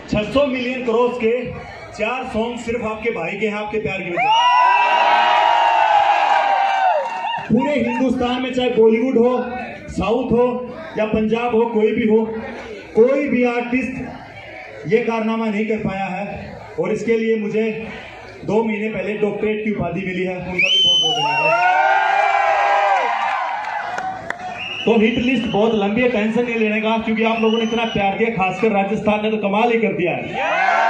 600 million cross के 4 song सिर्फ आपके भाई के हैं, आपके प्यार की वजह। पूरे हिंदुस्तान में चाहे बॉलीवुड हो, साउथ हो या पंजाब हो, कोई भी आर्टिस्ट ये कारनामा नहीं कर पाया है। और इसके लिए मुझे 2 महीने पहले डॉक्टरेट की उपाधि मिली है, उनका भी बहुत बहुत धन्यवाद। तो हिट लिस्ट बहुत लंबी है, टेंशन नहीं लेने का, क्योंकि आप लोगों ने इतना प्यार दिया, खासकर राजस्थान ने तो कमाल ही कर दिया है।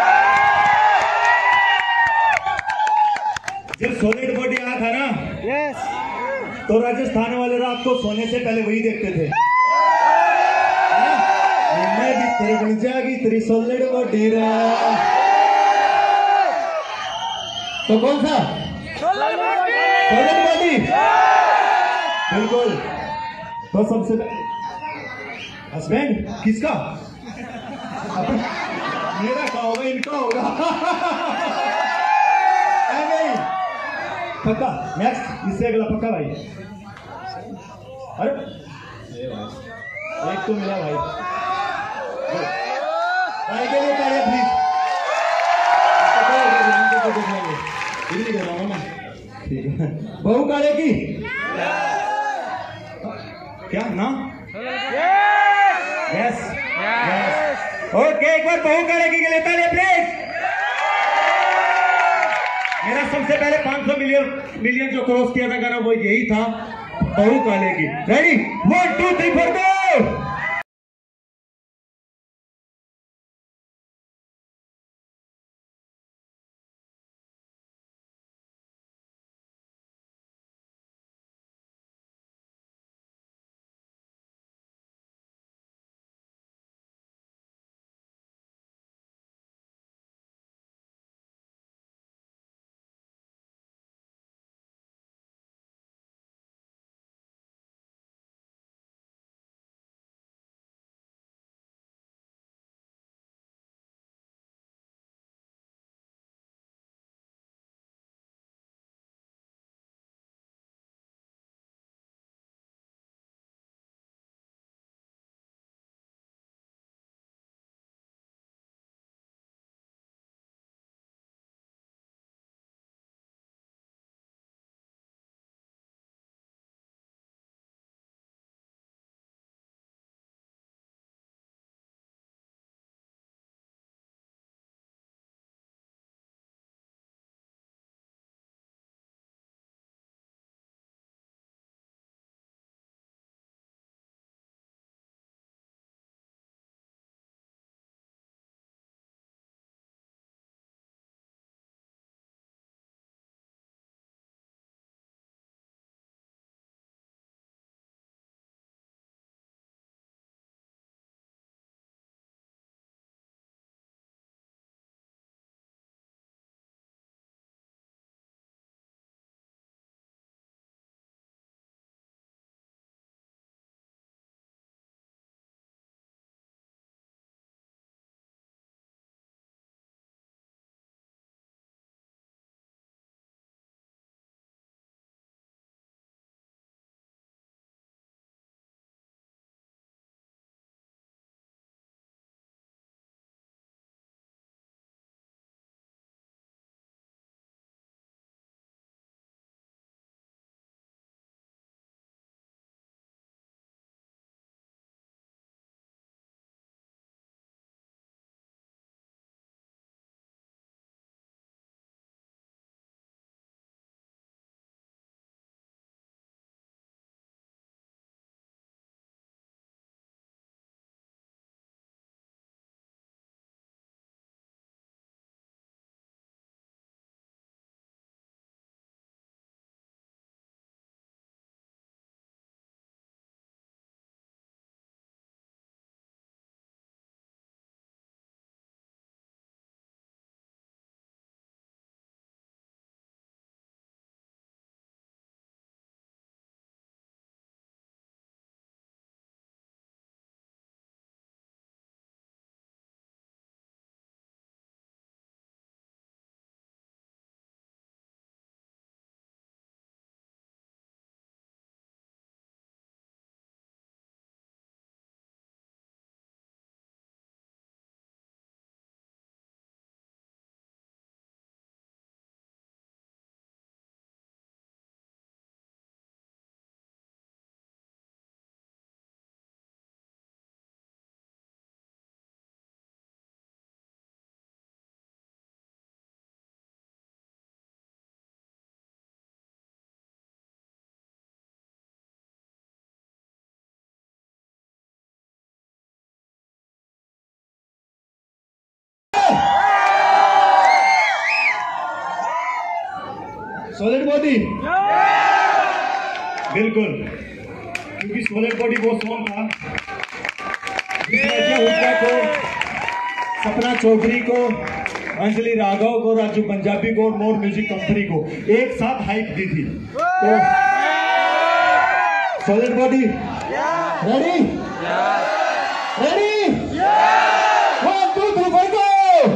जब सॉलिड बॉडी आया था ना, तो राजस्थान वाले रात को सोने से पहले वही देखते थे। मैं भी तेरे बन जाएगी तेरी सॉलिड बॉडी रे। तो कौन सा सॉलिड बॉडी? बिल्कुल। तो सबसे हस्बैंड किसका? मेरा का होगा, इनका होगा। पक्का नेक्स्ट, इससे अगला पक्का भाई। अरे एक तो मिला भाई, भाई के लिए तालियां प्लीज। दिल्ली कर रहा हूँ मैं, ठीक है। बहू काले की क्या ना? यस ओके, एक बार बहू काले की के लिए तालियां प्लीज। मेरा सबसे पहले 500 मिलियन जो क्रॉस किया था गाना, वो यही था, बहू काले की। रेडी 1 2 3 4 गो। सॉलिड बॉडी बिल्कुल, क्योंकि सॉलिड बॉडी वो सॉन्ग था जिसमें अजय हुड्डा को, सपना चौधरी को, अंजलि राघव को, राजू पंजाबी को और मोर म्यूजिक कंपनी को एक साथ हाइप दी थी। तो solid body ready ready 1 2 3 4 go।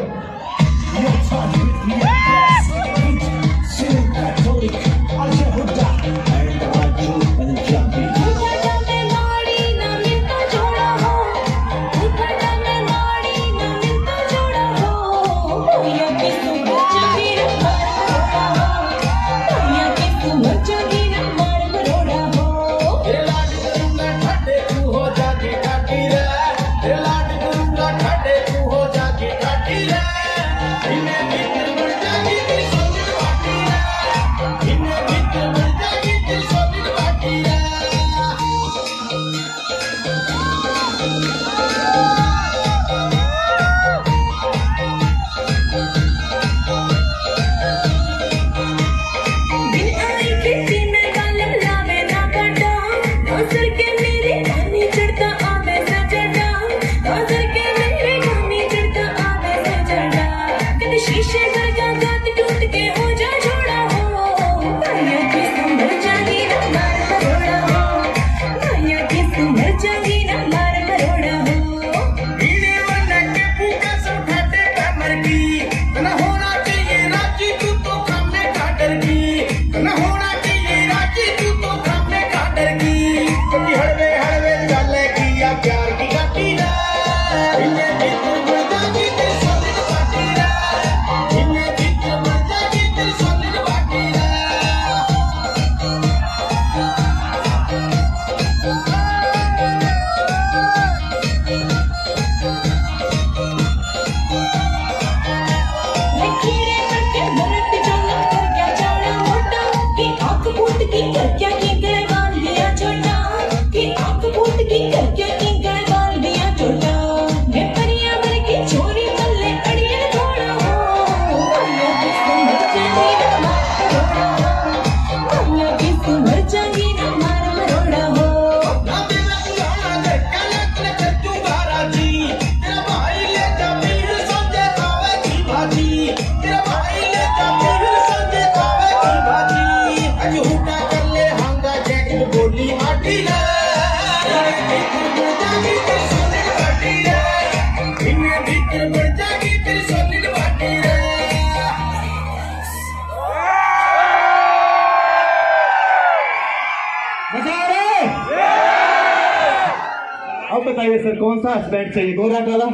अब बताइए सर कौन सा हस्बैंड चाहिए, गोरा काला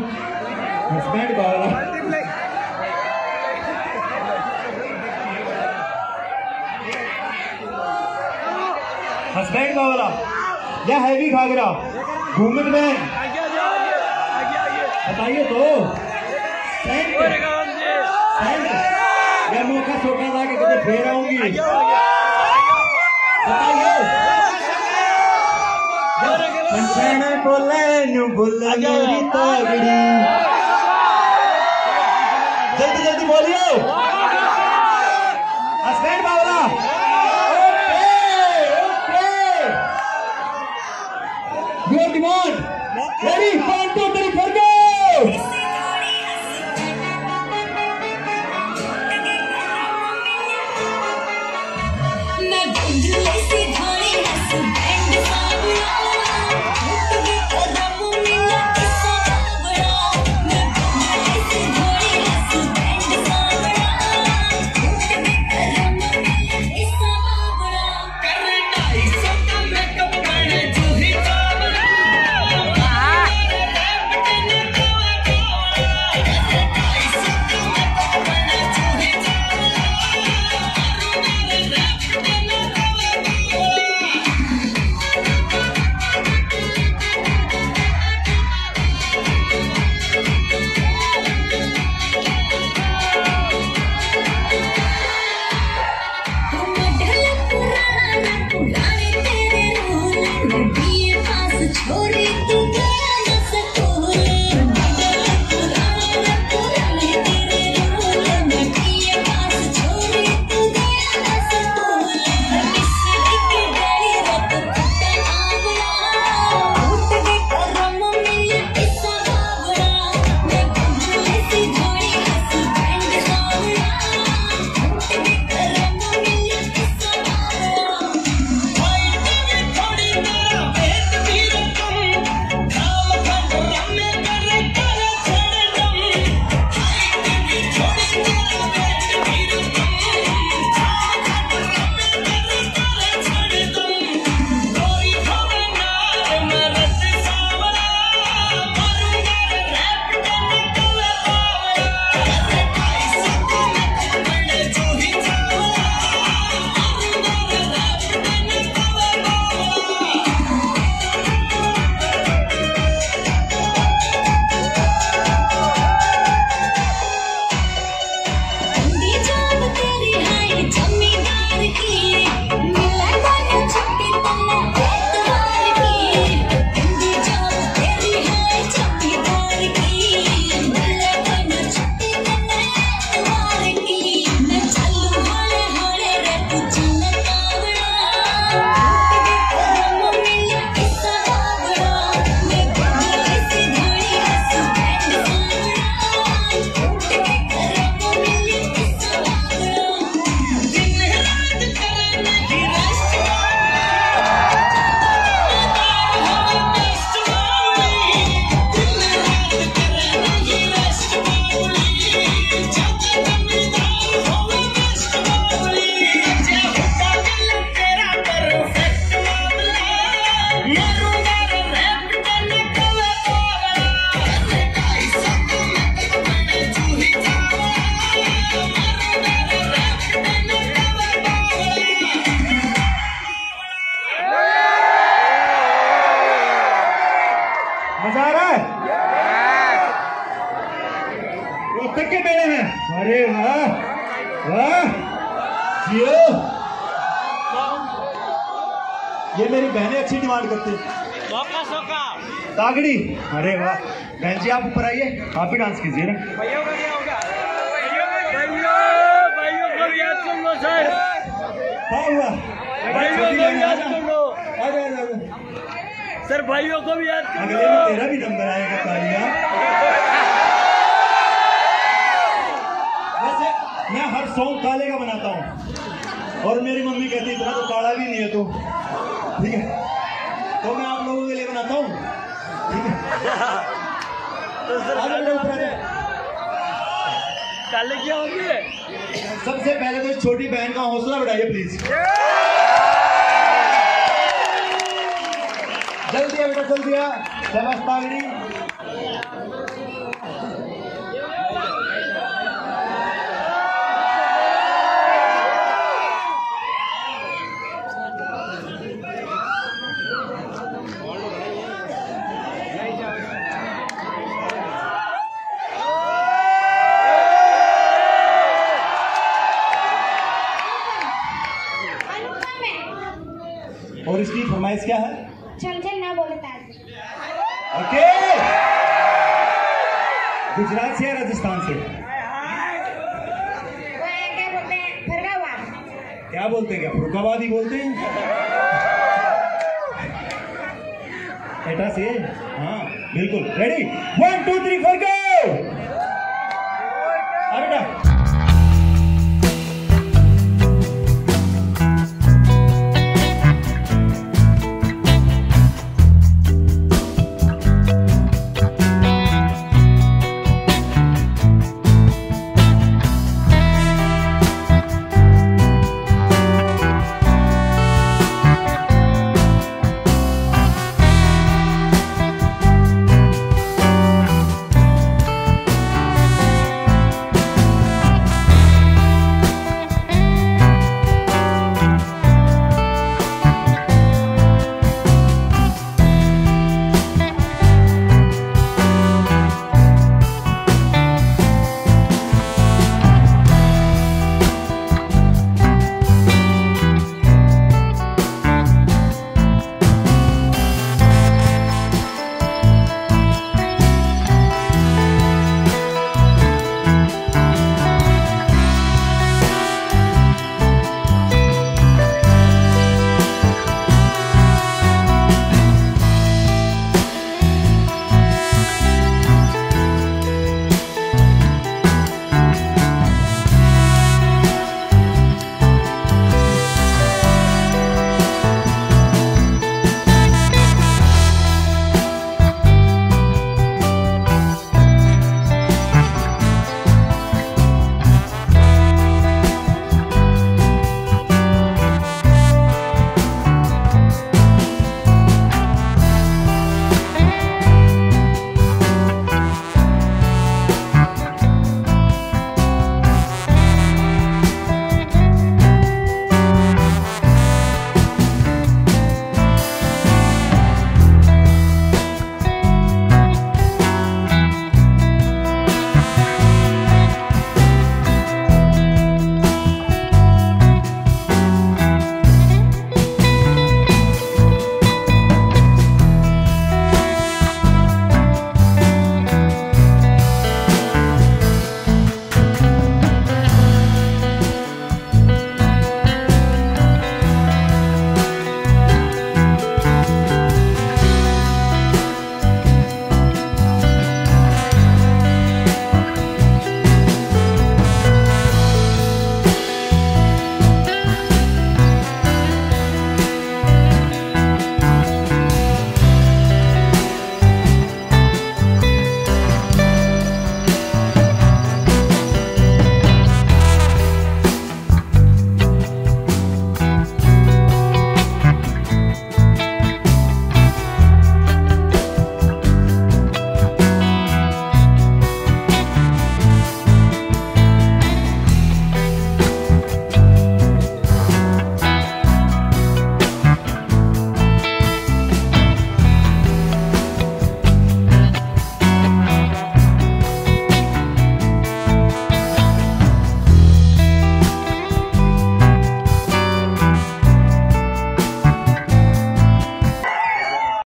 हस्बैंड वाला? हस्बैंड वाला या हैवी घाघरा घूमन में? बताइए तो या मौका छोटा था कि कभी फेर आऊंगी? बताइए। बोले मेरी तगड़ी, जल्दी जल्दी बोलिए हस्बैंड बावला। Your demand. Ready? 1 2 3 4 go. Rohtak के बेड़े हैं। अरे वाह वाह जियो। ये मेरी बहनें अच्छी डिमांड करती है। तागड़ी। अरे वाह बहन जी आप ऊपर आइए, आप ही डांस कीजिए ना। भाइयों को भी याद कर लो सर। हाँ हुआ भाइयों को भी याद कर लो। सर भाइयों को भी याद कर लो। अगले में तेरा भी नंबर आएगा तालिया। वैसे मैं हर सॉन्ग काले का बनाता हूँ और मेरी मम्मी कहती इतना तो काला भी नहीं है तो ठीक है, तो मैं आप लोगों के लिए बनाता हूँ। ठीक है काले क्या होंगे? सबसे पहले तो इस छोटी बहन का हौसला बढ़ाइए प्लीज। जल्दी बेटा जल्दी आ। शाबाश तागड़ी। और इसकी फरमाइश क्या है? चल चल ना बोले ताज। ओके गुजरात से या राजस्थान से? वो क्या बोलते हैं फरगाबाद। क्या बोलते हैं? क्या फरुखाबाद ही बोलते हैं? एटा से। हाँ बिल्कुल रेडी 1 2 3 4 गो।